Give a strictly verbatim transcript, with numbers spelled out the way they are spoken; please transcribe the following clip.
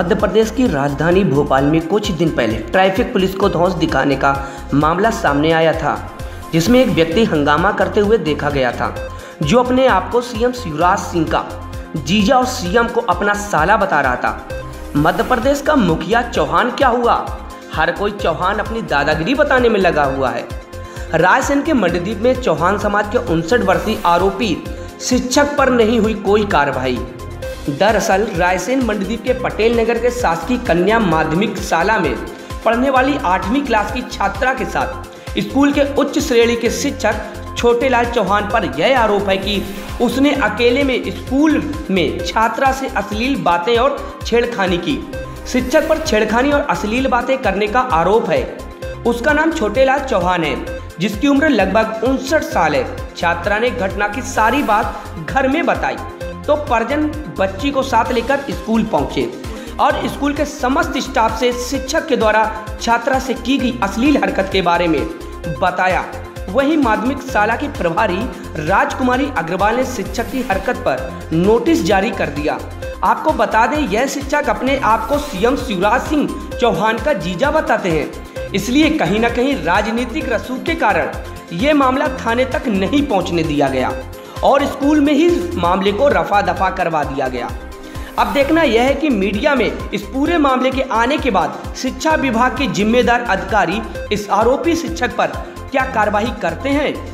मध्य प्रदेश की राजधानी भोपाल में कुछ दिन पहले ट्रैफिक पुलिस को धौंस दिखाने का मामला सामने आया था, जिसमें एक व्यक्ति हंगामा करते हुए देखा गया था, जो अपने आप को सीएम शिवराज सिंह का जीजा और सीएम को अपना साला बता रहा था। मध्य प्रदेश का मुखिया चौहान क्या हुआ? हर कोई चौहान अपनी दादागिरी बताने में लगा हुआ है। रायसेन के मंडीदीप में चौहान समाज के उनसठ वर्षीय आरोपी शिक्षक पर नहीं हुई कोई कार्रवाई। दरअसल रायसेन मंडीदीप के पटेल नगर के शासकीय कन्या माध्यमिक शाला में पढ़ने वाली आठवीं क्लास की छात्रा के साथ स्कूल के उच्च श्रेणी के शिक्षक छोटेलाल चौहान पर यह आरोप है कि उसने अकेले में स्कूल में छात्रा से अश्लील बातें और छेड़खानी की। शिक्षक पर छेड़खानी और अश्लील बातें करने का आरोप है। उसका नाम छोटेलाल चौहान है, जिसकी उम्र लगभग उनसठ साल है। छात्रा ने घटना की सारी बात घर में बताई तो परिजन बच्ची को साथ लेकर स्कूल पहुंचे और स्कूल के समस्त स्टाफ से शिक्षक के द्वारा छात्रा से की गई अश्लील हरकत के बारे में बताया। वहीं माध्यमिक शाला की प्रभारी राजकुमारी अग्रवाल ने शिक्षक की हरकत पर नोटिस जारी कर दिया। आपको बता दें, यह शिक्षक अपने आप को सीएम शिवराज सिंह चौहान का जीजा बताते हैं, इसलिए कहीं ना कहीं राजनीतिक रसूख के कारण ये मामला थाने तक नहीं पहुंचने दिया गया और स्कूल में ही मामले को रफा दफा करवा दिया गया। अब देखना यह है कि मीडिया में इस पूरे मामले के आने के बाद शिक्षा विभाग के जिम्मेदार अधिकारी इस आरोपी शिक्षक पर क्या कार्रवाई करते हैं।